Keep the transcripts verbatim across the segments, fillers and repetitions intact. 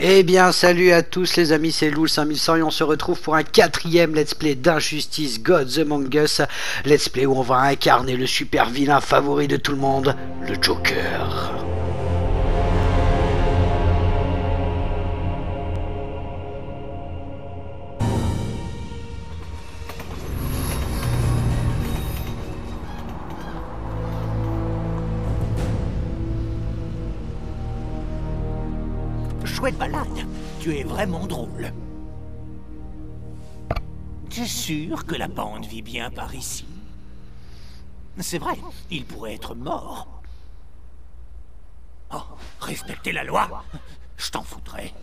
Eh bien, salut à tous les amis, c'est Loul cinq mille cent et on se retrouve pour un quatrième let's play d'Injustice Gods Among Us. Let's play où on va incarner le super vilain favori de tout le monde, le Joker. Chouette balade, tu es vraiment drôle. T'es sûr que la bande vit bien par ici? C'est vrai, il pourrait être mort. Oh, respectez la loi, je t'en foutrais.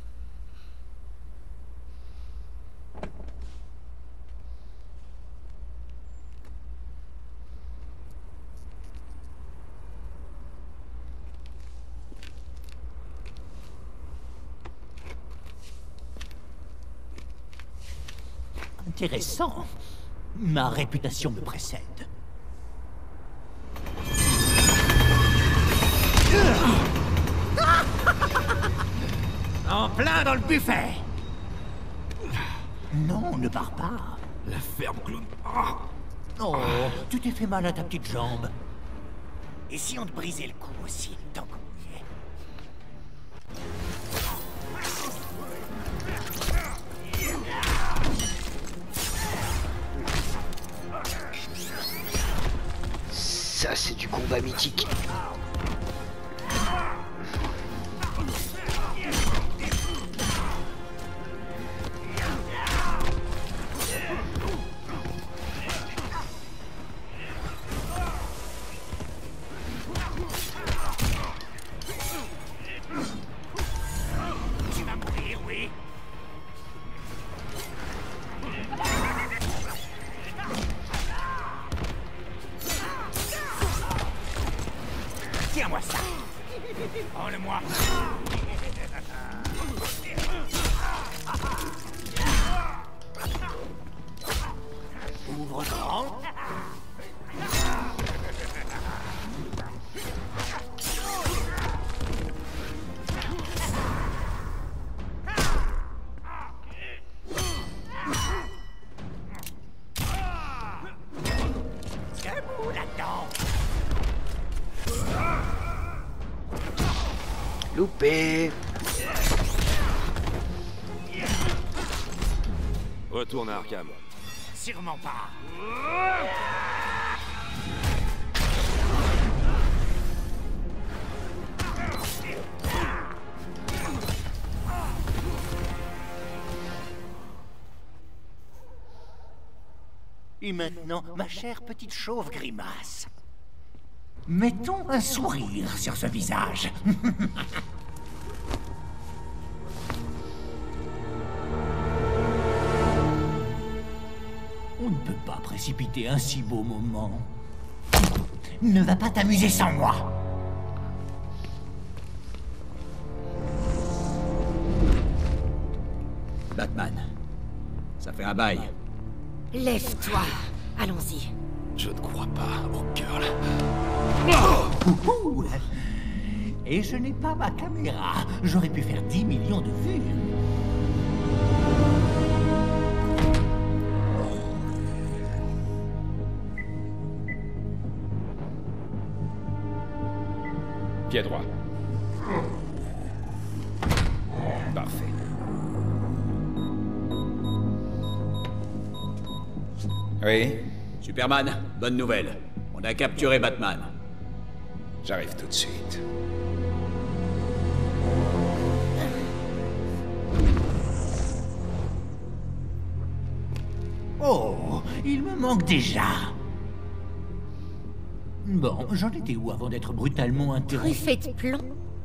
Intéressant. Ma réputation me précède. En plein dans le buffet. Non, ne pars pas. La ferme clown. Oh, tu t'es fait mal à ta petite jambe. Et si on te brisait le cou aussi, tant qu'on y est? Ça, c'est du combat mythique. Tu vas mourir, oui. Tiens-moi ça. Prends-le-moi. Ouvre grand. Debout là-dedans. Loupé. Retourne à Arkham. Sûrement pas. Et maintenant, ma chère petite chauve grimace. Mettons un sourire sur ce visage. On ne peut pas précipiter un si beau moment. Ne va pas t'amuser sans moi. Batman, ça fait un bail. Lève-toi, allons-y. Je ne crois pas au cœur là. Ouhou. Et je n'ai pas ma caméra. J'aurais pu faire dix millions de vues. Pied droit. Parfait. Oui, Superman, bonne nouvelle. On a capturé Batman. j'arrive tout de suite. Oh, il me manque déjà. Bon, j'en étais où avant d'être brutalement interrompu? Truffé de plomb.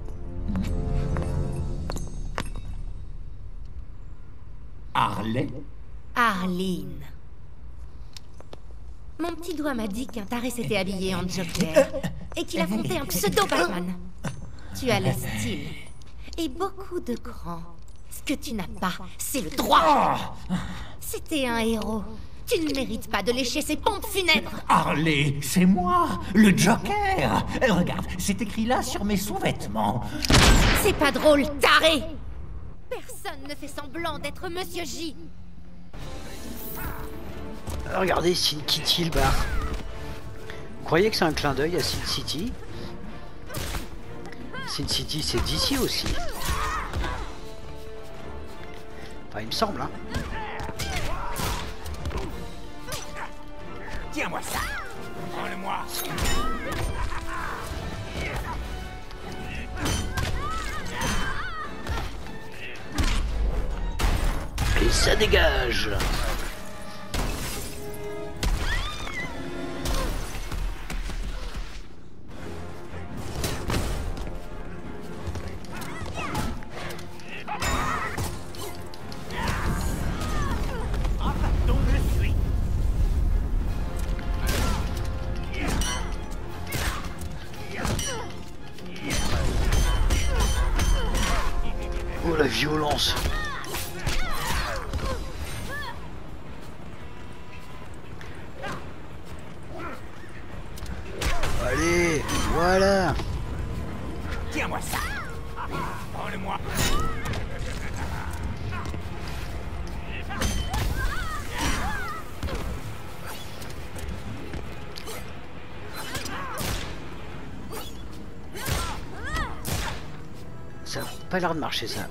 Harley? Arline. Mon petit doigt m'a dit qu'un taré s'était habillé en Joker et qu'il affrontait un pseudo-Batman. Tu as le style et beaucoup de cran. Ce que tu n'as pas, c'est le droit. C'était un héros. Tu ne mérites pas de lécher ses pompes funèbres. Harley, c'est moi, le Joker. Euh, Regarde, c'est écrit là sur mes sous-vêtements. C'est pas drôle, taré. Personne ne fait semblant d'être Monsieur J. Ah, regardez, Sin Kitty le bar. Vous croyez que c'est un clin d'œil à Sin City? Sin City, c'est d'ici aussi. Enfin, il me semble, hein. Tiens-moi ça. Prends-le-moi. Et ça dégage. Oh la violence. Allez, voilà. Tiens-moi ça. Prends-le-moi. Ça n'a pas l'air de marcher, ça.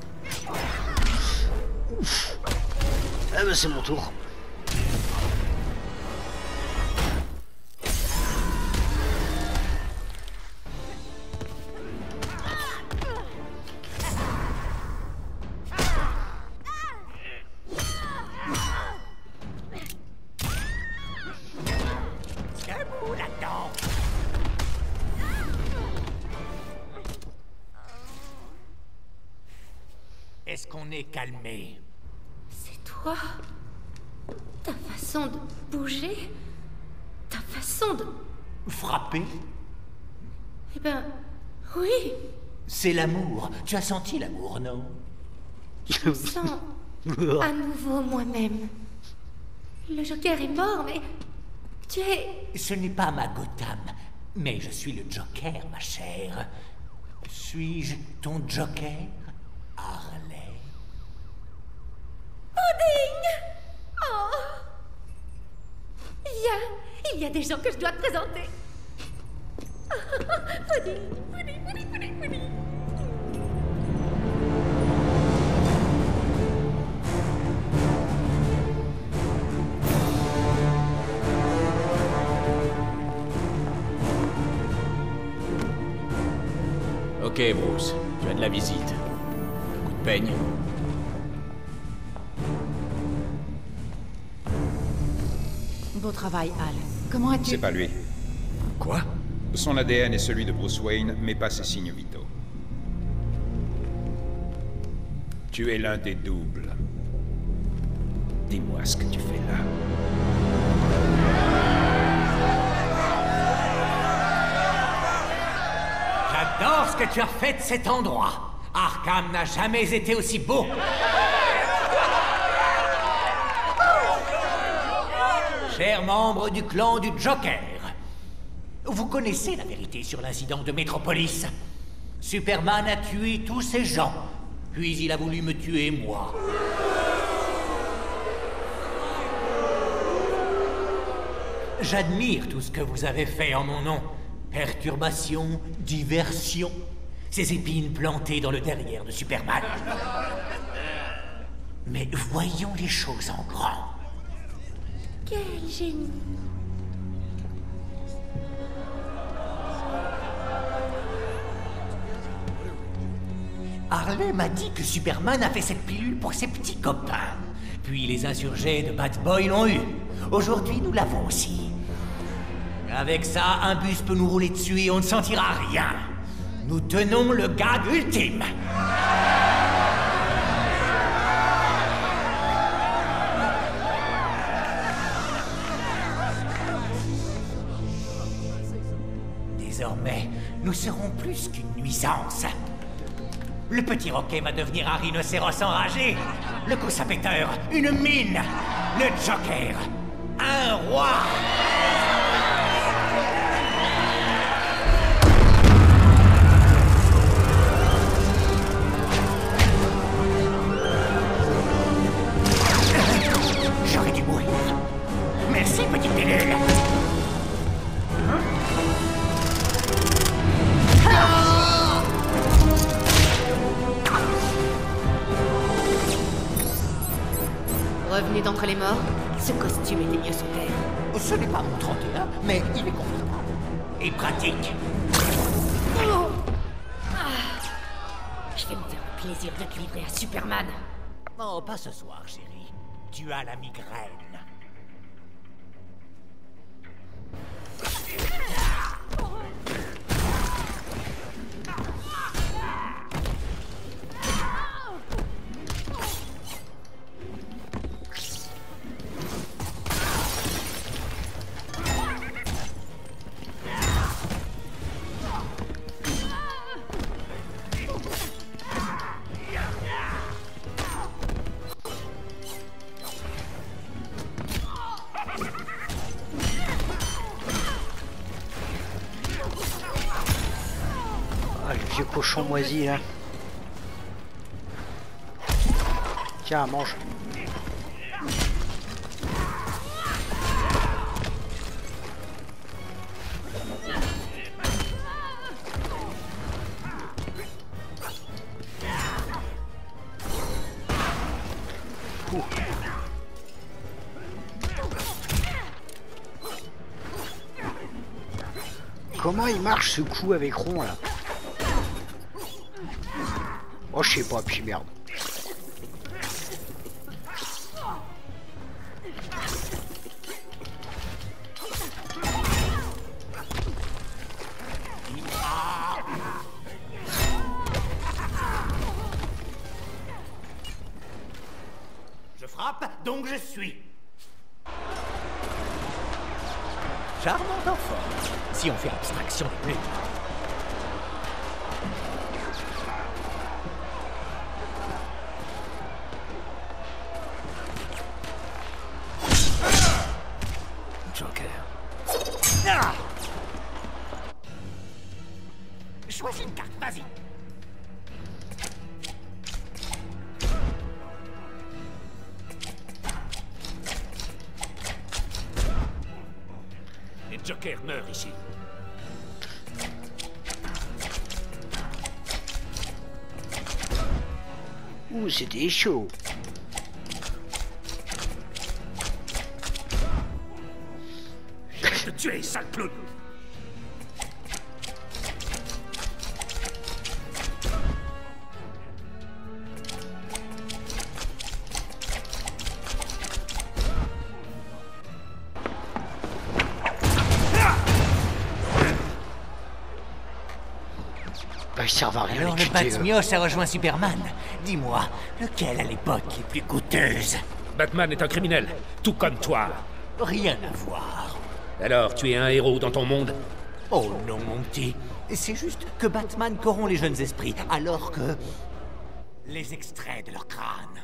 Ouf. Ah bah c'est mon tour. Debout là-dedans. Est-ce qu'on est calmé? C'est toi. Ta façon de bouger. Ta façon de... Frappé? Eh ben, oui. C'est l'amour. Tu as senti l'amour, non? Je me sens à nouveau moi-même. Le Joker est mort, mais tu es... Ce n'est pas ma Gotham, mais je suis le Joker, ma chère. Suis-je ton Joker, Harley? Pudding! Oh! Il y a... il y a des gens que je dois te présenter. Pudding, pudding, pudding, pudding, pudding. Ok, Bruce, tu as de la visite. Un coup de peigne. Beau travail, Al. Comment as-tu... C'est pas lui. Quoi? Son A D N est celui de Bruce Wayne, mais pas ses signes vitaux. Tu es l'un des doubles. Dis-moi ce que tu fais là. J'adore ce que tu as fait de cet endroit. Arkham n'a jamais été aussi beau. Chers membres du clan du Joker, vous connaissez la vérité sur l'incident de Metropolis. Superman a tué tous ces gens, puis il a voulu me tuer moi. J'admire tout ce que vous avez fait en mon nom. Perturbation, diversion, ces épines plantées dans le derrière de Superman. Mais voyons les choses en grand. Quel génie. Harley m'a dit que Superman a fait cette pilule pour ses petits copains. Puis les insurgés de Bad Boy l'ont eu. Aujourd'hui, nous l'avons aussi. Avec ça, un bus peut nous rouler dessus et on ne sentira rien. Nous tenons le gag ultime. Désormais, nous serons plus qu'une nuisance. Le petit Roquet va devenir un rhinocéros enragé. Le coussin-péteur, une mine. Le Joker, un roi. Revenu d'entre les morts, ce costume était mieux sous terre. Ce n'est pas mon trente et un, mais il est confortable. Et pratique. Oh ah. Je vais me faire le plaisir de te livrer à Superman. Oh, pas ce soir, chérie. Tu as la migraine. Vieux cochon moisi là. Tiens, mange. Ouh. Comment il marche ce coup avec rond là? Oh, je sais pas, puis merde. Je frappe, donc je suis. Charmant enfant, si on fait abstraction des plus. Choisis une carte, vas-y. Les Jokers meurent ici. Ouh, c'était chaud. Je vais te tuer, sale clown. Bah, ils servent à rien. Alors le Batmioche a rejoint Superman. Dis-moi, lequel à l'époque est plus coûteuse? Batman est un criminel, tout comme toi. Rien à voir. Alors, tu es un héros dans ton monde? Oh non, mon petit. C'est juste que Batman corrompt les jeunes esprits, alors que... les extrait de leur crâne.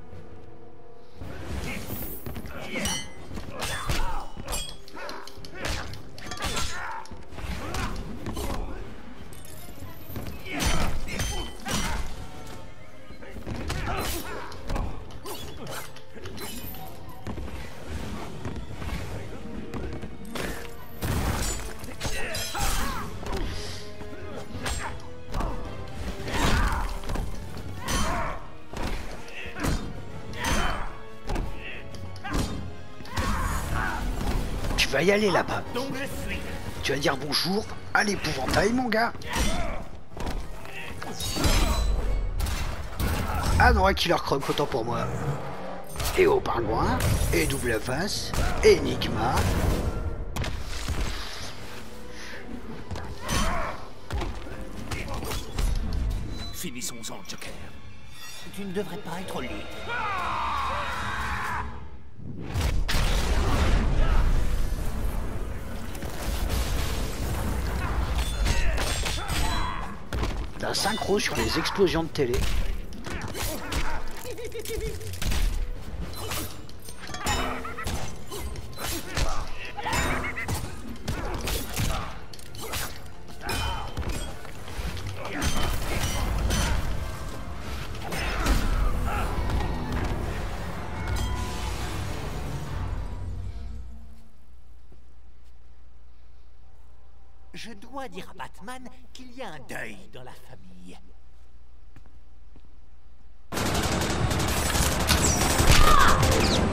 Tu vas y aller là-bas. Donc je suis. Tu vas dire bonjour à l'épouvantail, mon gars. Ah non, un killer croc, autant pour moi. Et au pingouin, et double face, et Enigma. Finissons-en, Joker. Tu ne devrais pas être libre. D'un synchro sur les explosions de télé. Je dois dire à Batman qu'il y a un deuil dans la famille. Ah!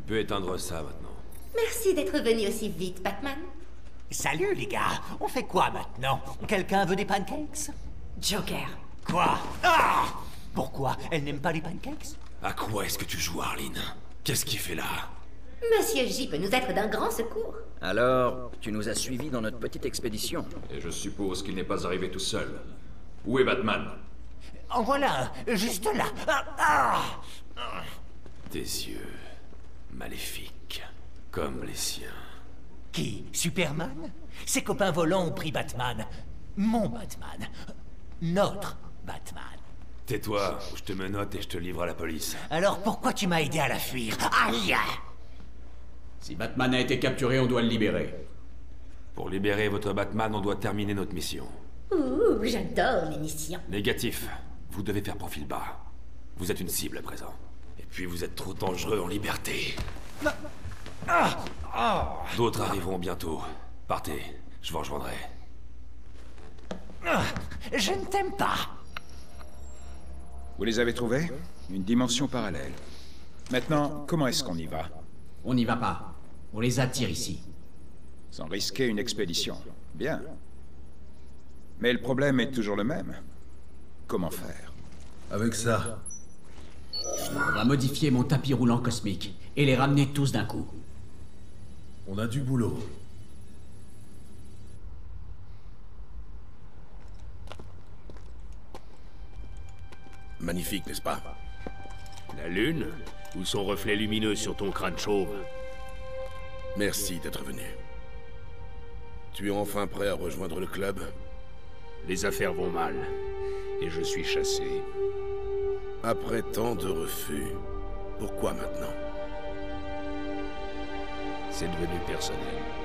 peux éteindre ça maintenant. Merci d'être venu aussi vite, Batman. Salut les gars, on fait quoi maintenant? Quelqu'un veut des pancakes? Joker. Quoi? Ah! Pourquoi? Elle n'aime pas les pancakes? À quoi est-ce que tu joues, Arline? Qu'est-ce qu'il fait là? Monsieur J peut nous être d'un grand secours. Alors, tu nous as suivis dans notre petite expédition. Et je suppose qu'il n'est pas arrivé tout seul. Où est Batman? En voilà un, juste là. Ah, ah! Tes yeux... maléfiques. Comme les siens. Qui? Superman? Ses copains volants ont pris Batman. Mon Batman. Notre Batman. Tais-toi, ou je te menotte et je te livre à la police. Alors pourquoi tu m'as aidé à la fuir? Aïe! Si Batman a été capturé, on doit le libérer. Pour libérer votre Batman, on doit terminer notre mission. Ouh, j'adore les missions. Négatif. Vous devez faire profil bas. Vous êtes une cible à présent. Et puis vous êtes trop dangereux en liberté. D'autres arriveront bientôt. Partez, je vous rejoindrai. Je ne t'aime pas. Vous les avez trouvés? Une dimension parallèle. Maintenant, comment est-ce qu'on y va? On n'y va pas. On les attire ici. Sans risquer une expédition. Bien. Mais le problème est toujours le même. Comment faire? Avec ça, On va modifier mon tapis roulant cosmique et les ramener tous d'un coup. on a du boulot. Magnifique, n'est-ce pas? La lune? Ou son reflet lumineux sur ton crâne chauve? Merci d'être venu. Tu es enfin prêt à rejoindre le club? Les affaires vont mal. Et je suis chassé. Après tant de refus, pourquoi maintenant? C'est devenu personnel.